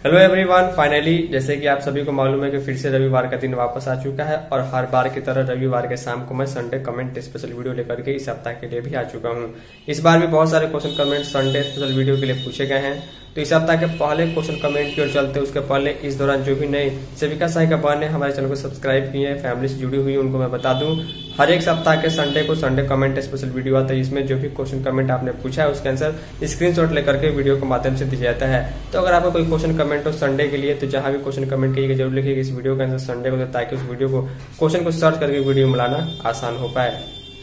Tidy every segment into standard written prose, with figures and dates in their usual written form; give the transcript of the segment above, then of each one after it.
Hello everyone, finally जैसे कि आप सभी को मालूम है कि फिर से रविवार का दिन वापस आ चुका है और हर बार की तरह रविवार के शाम को मैं संडे कमेंट स्पेशल वीडियो लेकर के इस सप्ताह के लिए भी आ चुका हूं। इस बार भी बहुत सारे question comment Sunday special video के लिए पूछे गए हैं, तो इस सप्ताह के पहले क्वेश्चन कमेंट की ओर चलते उसके पहले इस दौरान जो भी नए सेविका सहायिका बहन ने हमारे चैनल को सब्सक्राइब किए हैं, फैमिली से जुड़ी हुई उनको मैं बता दूं हर एक सप्ताह के संडे को संडे कमेंट स्पेशल वीडियो आता है। इसमें जो भी क्वेश्चन कमेंट आपने पूछा है उसके आंसर स्क्रीनशॉट लेकर के वीडियो के माध्यम से दिया जाता है। तो अगर आपका कोई क्वेश्चन कमेंट हो संडे के लिए तो जहां भी क्वेश्चन कमेंट कीजिएगा जरूर लिखिएगा इस वीडियो का आंसर संडे को, ताकि उस वीडियो को क्वेश्चन को सर्च करके वीडियो में लाना आसान हो पाए।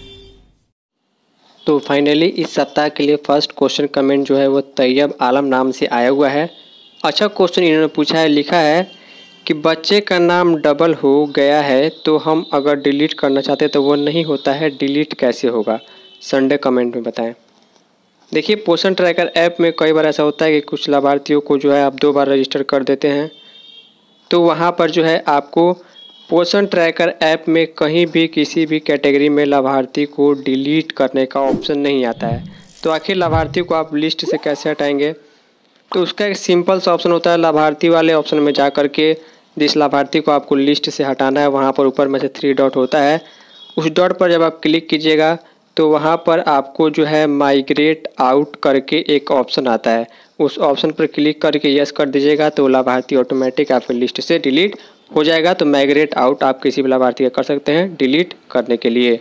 तो फाइनली इस सप्ताह के लिए फर्स्ट क्वेश्चन कमेंट जो है वो तैयब आलम नाम से आया हुआ है। अच्छा क्वेश्चन इन्होंने पूछा है, लिखा है कि बच्चे का नाम डबल हो गया है तो हम अगर डिलीट करना चाहते तो वो नहीं होता है, डिलीट कैसे होगा? संडे कमेंट में बताएं। देखिए पोषण ट्रैकर ऐप में कई बार ऐसा होता है कि कुछ लाभार्थियों को जो है आप 2 बार रजिस्टर कर देते हैं, तो वहाँ पर जो है आपको पोषण ट्रैकर ऐप में कहीं भी किसी भी कैटेगरी में लाभार्थी को डिलीट करने का ऑप्शन नहीं आता है। तो आखिर लाभार्थी को आप लिस्ट से कैसे हटाएंगे? तो उसका एक सिंपल सा ऑप्शन होता है, लाभार्थी वाले ऑप्शन में जा कर के जिस लाभार्थी को आपको लिस्ट से हटाना है वहाँ पर ऊपर में से 3 डॉट होता है, उस डॉट पर जब आप क्लिक कीजिएगा तो वहाँ पर आपको जो है माइग्रेट आउट करके एक ऑप्शन आता है, उस ऑप्शन पर क्लिक करके यस कर दीजिएगा तो लाभार्थी ऑटोमेटिक आपके लिस्ट से डिलीट हो जाएगा। तो माइग्रेट आउट आप किसी भी लाभार्थी का कर सकते हैं डिलीट करने के लिए।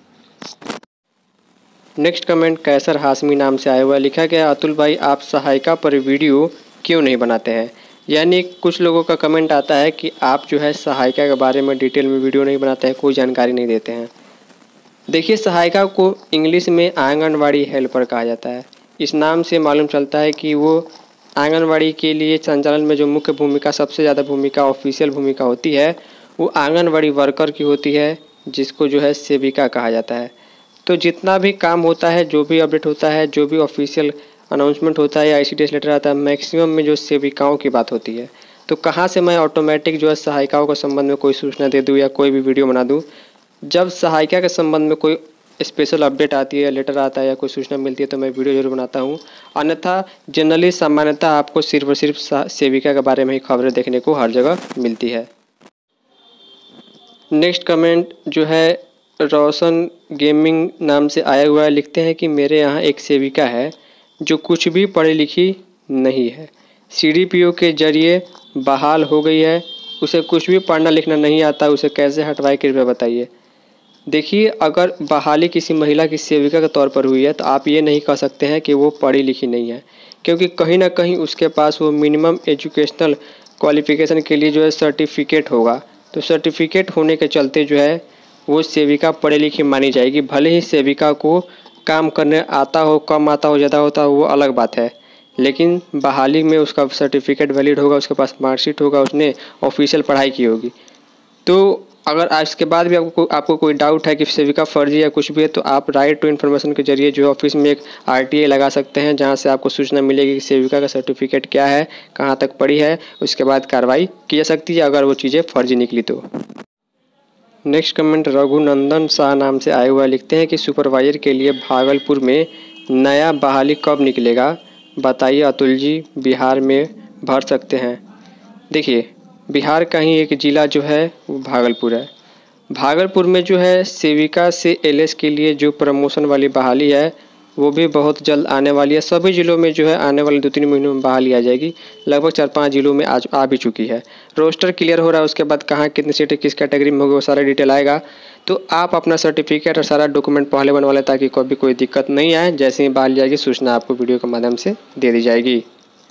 नेक्स्ट कमेंट कैसर हाशमी नाम से आया हुआ, लिखा गया अतुल भाई आप सहायिका पर वीडियो क्यों नहीं बनाते हैं? यानी कुछ लोगों का कमेंट आता है कि आप जो है सहायिका के बारे में डिटेल में वीडियो नहीं बनाते हैं, कोई जानकारी नहीं देते हैं। देखिए सहायिका को इंग्लिश में आंगनवाड़ी हेल्पर कहा जाता है। इस नाम से मालूम चलता है कि वो आंगनवाड़ी के लिए संचालन में जो मुख्य भूमिका, सबसे ज़्यादा भूमिका, ऑफिशियल भूमिका होती है वो आंगनवाड़ी वर्कर की होती है, जिसको जो है सेविका कहा जाता है। तो जितना भी काम होता है, जो भी अपडेट होता है, जो भी ऑफिशियल अनाउंसमेंट होता है या ICDS लेटर आता है, मैक्सिमम में जो सेविकाओं की बात होती है। तो कहाँ से मैं ऑटोमेटिक जो है सहायिकाओं के संबंध में कोई सूचना दे दूँ या कोई भी वीडियो बना दूँ? जब सहायिका के संबंध में कोई स्पेशल अपडेट आती है, लेटर आता है या कोई सूचना मिलती है तो मैं वीडियो जरूर बनाता हूँ। अन्यथा जनरली सामान्यतः आपको सिर्फ और सिर्फ सेविका के बारे में ही खबरें देखने को हर जगह मिलती है। नेक्स्ट कमेंट जो है रोशन गेमिंग नाम से आया हुआ है, लिखते हैं कि मेरे यहाँ एक सेविका है जो कुछ भी पढ़ी लिखी नहीं है, CDPO के जरिए बहाल हो गई है, उसे कुछ भी पढ़ना लिखना नहीं आता, उसे कैसे हटवाए कृपया बताइए। देखिए अगर बहाली किसी महिला की सेविका के तौर पर हुई है तो आप ये नहीं कह सकते हैं कि वो पढ़ी लिखी नहीं है, क्योंकि कहीं ना कहीं उसके पास वो मिनिमम एजुकेशनल क्वालिफिकेशन के लिए जो है सर्टिफिकेट होगा। तो सर्टिफिकेट होने के चलते जो है वो सेविका पढ़ी लिखी मानी जाएगी। भले ही सेविका को काम करने आता हो, कम आता हो, ज़्यादा होता हो, वो अलग बात है, लेकिन बहाली में उसका सर्टिफिकेट वैलिड होगा, उसके पास मार्कशीट होगा, उसने ऑफिशियल पढ़ाई की होगी। तो अगर आज के बाद भी आपको कोई डाउट है कि सेविका फर्जी या कुछ भी है तो आप राइट टू इन्फॉर्मेशन के जरिए जो ऑफिस में एक RTA लगा सकते हैं, जहां से आपको सूचना मिलेगी कि सेविका का सर्टिफिकेट क्या है, कहां तक पढ़ी है, उसके बाद कार्रवाई की जा सकती है अगर वो चीज़ें फर्जी निकली तो। नेक्स्ट कमेंट रघुनंदन शाह नाम से आए हुआ, लिखते हैं कि सुपरवाइजर के लिए भागलपुर में नया बहाली कब निकलेगा बताइए अतुल जी, बिहार में भर सकते हैं। देखिए बिहार का ही एक ज़िला जो है वो भागलपुर है। भागलपुर में जो है सेविका से LS के लिए जो प्रमोशन वाली बहाली है वो भी बहुत जल्द आने वाली है। सभी ज़िलों में जो है आने वाले 2-3 महीनों में बहाली आ जाएगी। लगभग 4-5 ज़िलों में आज आ भी चुकी है। रोस्टर क्लियर हो रहा है, उसके बाद कहाँ कितनी सीटें किस कैटेगरी में होगी वो सारा डिटेल आएगा। तो आप अपना सर्टिफिकेट और सारा डॉक्यूमेंट पहले बनवा लें ताकि कभी कोई दिक्कत नहीं आए। जैसे ही बहाली जाएगी सूचना आपको वीडियो के माध्यम से दे दी जाएगी।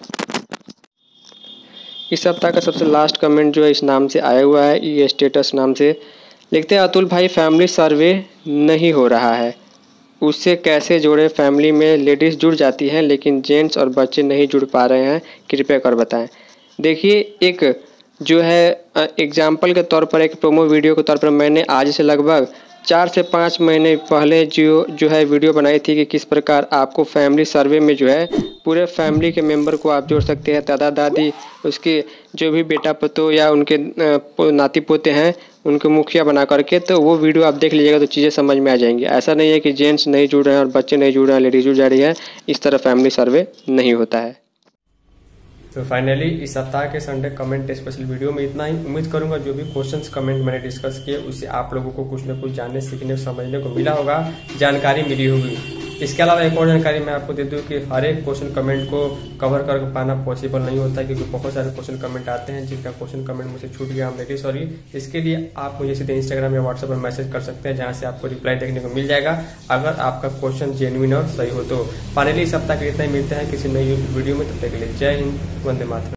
इस सप्ताह का सबसे लास्ट कमेंट जो है इस नाम से आया हुआ है, ई स्टेटस नाम से, लिखते हैं अतुल भाई फैमिली सर्वे नहीं हो रहा है, उससे कैसे जोड़े? फैमिली में लेडीज़ जुड़ जाती हैं लेकिन जेंट्स और बच्चे नहीं जुड़ पा रहे हैं, कृपया कर बताएं। देखिए एक जो है एग्जाम्पल के तौर पर, एक प्रोमो वीडियो के तौर पर मैंने आज से लगभग 4 से 5 महीने पहले जो है वीडियो बनाई थी कि किस प्रकार आपको फैमिली सर्वे में जो है पूरे फैमिली के मेंबर को आप जोड़ सकते हैं, दादा दादी, उसके जो भी बेटा पतोह या उनके नाती पोते हैं उनके मुखिया बना करके। तो वो वीडियो आप देख लीजिएगा तो चीज़ें समझ में आ जाएंगी। ऐसा नहीं है कि जेंट्स नहीं जुड़ रहे हैं और बच्चे नहीं जुड़ रहे हैं, लेडीज जुड़ जा रही है, इस तरह फैमिली सर्वे नहीं होता है। तो फाइनली इस सप्ताह के संडे कमेंट स्पेशल वीडियो में इतना ही। उम्मीद करूंगा जो भी क्वेश्चंस कमेंट मैंने डिस्कस किए उससे आप लोगों को कुछ न कुछ जानने, सीखने, समझने को मिला होगा, जानकारी मिली होगी। इसके अलावा एक और जानकारी मैं आपको दे दूं कि हर एक क्वेश्चन कमेंट को कवर कर पाना पॉसिबल नहीं होता, क्योंकि बहुत सारे क्वेश्चन कमेंट आते हैं जिनका क्वेश्चन कमेंट मुझे छूट गया, हम वेरी सॉरी। इसके लिए आप मुझे सीधे इंस्टाग्राम या व्हाट्सएप पर मैसेज कर सकते हैं, जहां से आपको रिप्लाई देखने को मिल जाएगा अगर आपका क्वेश्चन जेन्युइन और सही हो तो। फाइनली इस सप्ताह के इतना ही, मिलते हैं किसी नई वीडियो में, तब तक के लिए जय हिंद, वंदे मातरम।